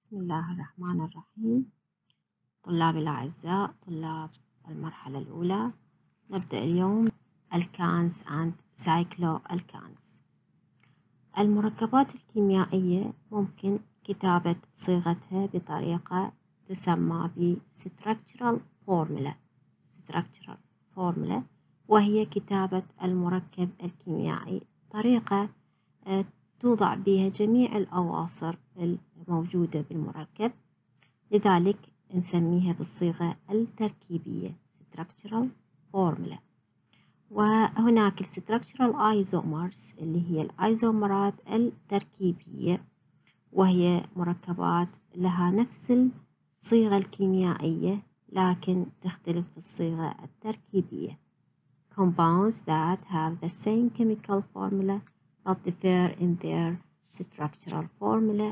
بسم الله الرحمن الرحيم. طلابي الأعزاء، طلاب المرحلة الأولى، نبدأ اليوم الكانز and cycloalkanes. المركبات الكيميائية ممكن كتابة صيغتها بطريقة تسمى ب structural formula، وهي كتابة المركب الكيميائي طريقة توضع بها جميع الأواصر الموجودة بالمركب، لذلك نسميها بالصيغة التركيبية structural formula. وهناك structural isomers اللي هي الأيزومرات التركيبية، وهي مركبات لها نفس الصيغة الكيميائية لكن تختلف في الصيغة التركيبية. Compounds that have the same chemical formula but differ in their structural formula.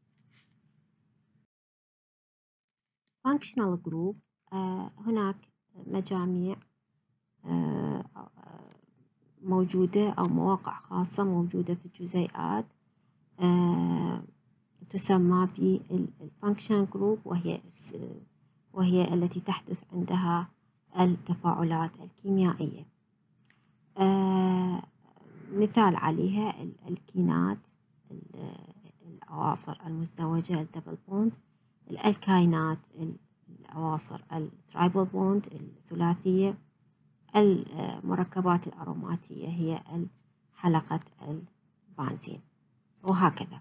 Functional group، هناك مجاميع موجودة أو مواقع خاصة موجودة في الجزيئات تسمى بالفانكشن جروب، وهي التي تحدث عندها التفاعلات الكيميائية. مثال عليها الكينات، الأواصر المزدوجة الدبل بوند، الألكاينات الأواصر الترايبل بوند الثلاثية، المركبات الأروماتية هي حلقة البنزين، وهكذا.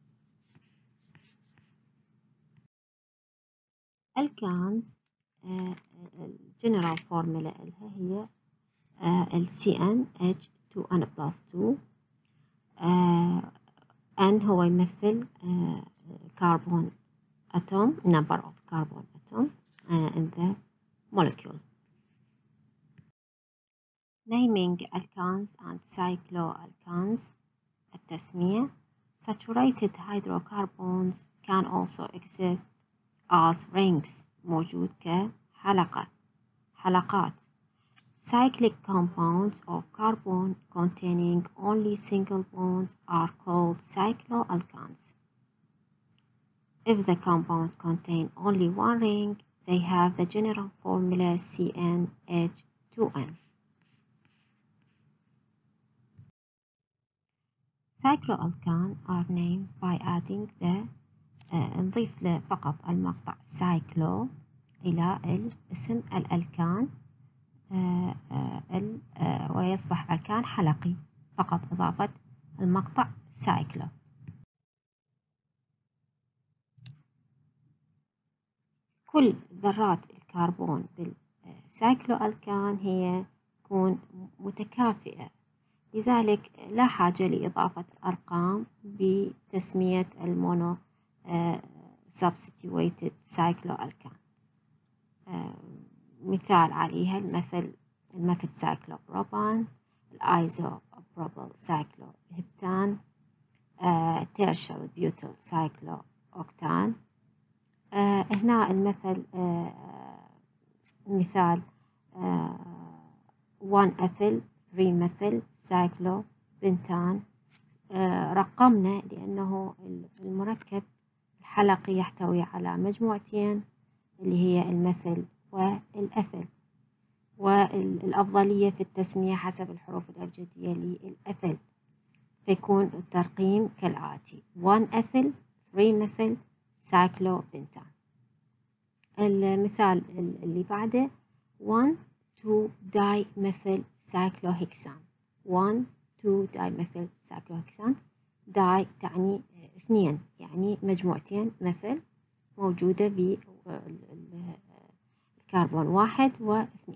الكانز الجنرال فورمولا لها هي CnH2n+2. N هو يمثل carbon atom, number of carbon atom in the molecule. Naming alkanes and cycloalkanes. التسمية: saturated hydrocarbons can also exist as rings، موجود كحلقات. Cyclic compounds of carbon containing only single bonds are called cycloalkanes. If the compounds contain only one ring, they have the general formula CnH2n. Cycloalkane are named by adding the نضيف له فقط المقطع cyclo إلى اسم الألكان، ويصبح ألكان حلقي فقط إضافة المقطع cyclo. كل ذرات الكربون بالسايكلوألكان هي تكون متكافئة، لذلك لا حاجة لإضافة أرقام بتسمية المونو substituted cycloalkane. مثال عليها المثل سايكلوبروبان، الآيزوبروبيل سايكلوهبتان، تيرشل بيوتيل سايكلو أوكتان. هنا المثل مثال 1 أثيل 3 مثل سايكلو بنتان. رقمنا لأنه المركب الحلقي يحتوي على مجموعتين اللي هي المثل والأثل، والأفضلية في التسمية حسب الحروف الأبجدية للأثل، فيكون الترقيم كالآتي: 1 أثل 3 مثل سايكلو بنتان. المثال اللي بعده 1 2 داي مثل سايكلوهكسان. 1 2 داي مثل سايكلوهكسان. داي تعني اثنين، يعني مجموعتين مثل موجودة بالكربون 1 و2.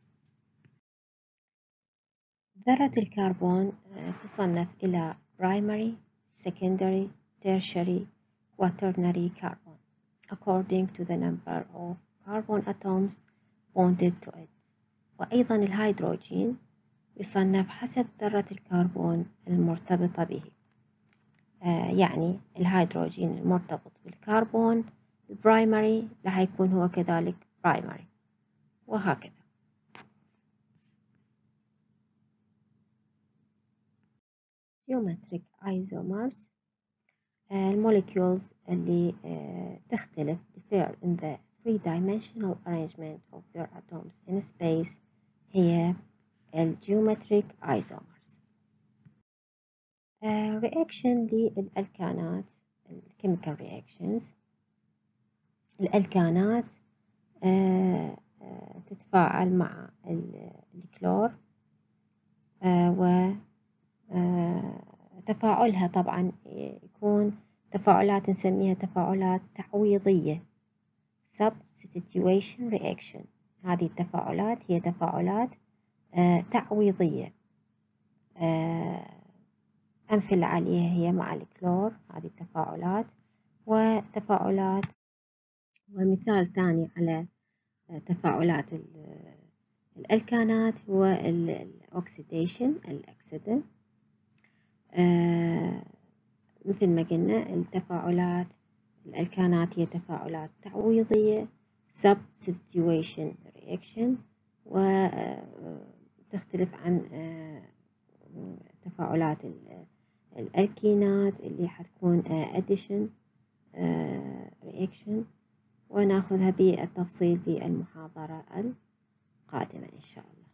ذرة الكربون تصنف إلى primary, secondary, tertiary, quaternary carbon according to the number of carbon atoms bonded to it. وأيضا الهيدروجين يصنف حسب ذرة الكربون المرتبطة به، يعني الهيدروجين المرتبط بالكربون البرايمري راح يكون هو كذلك برايمري، وهكذا. Geometric isomers. الموليكيولز اللي تختلف differ in the three-dimensional arrangement of their atoms in space هي الجيومتريك isomers. reaction للألكانات chemical reactions. الألكانات تتفاعل مع الكلور وتفاعلها طبعا يكون تفاعلات نسميها تفاعلات تعويضية substitution reaction. هذه التفاعلات هي تفاعلات تعويضية. أمثلة عليها هي مع الكلور هذه التفاعلات وتفاعلات. ومثال ثاني على تفاعلات الألكانات هو الأكسيديشن الأكسدة. مثل ما قلنا التفاعلات الألكانات هي تفاعلات تعويضية substitution reaction وتختلف عن تفاعلات الألكينات اللي حتكون addition reaction، وناخذها بالتفصيل في المحاضرة القادمة إن شاء الله.